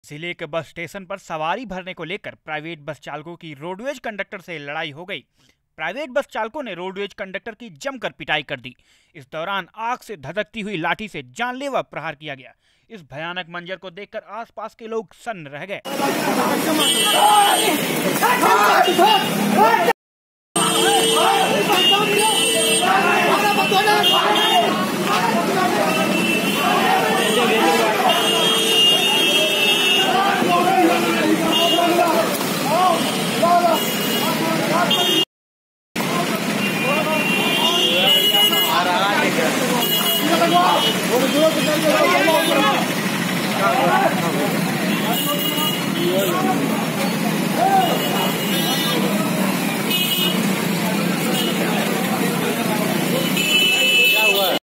जिले के bus station पर सवारी भरने को लेकर प्राइवेट बस चालकों की रोडवेज कंडक्टर से लड़ाई हो गई। प्राइवेट बस चालकों ने रोडवेज कंडक्टर की जमकर पिटाई कर दी। इस दौरान आग से धधकती हुई लाठी से जानलेवा प्रहार किया गया। इस भयानक मंजर को देखकर आसपास के लोग सन्न रह गए।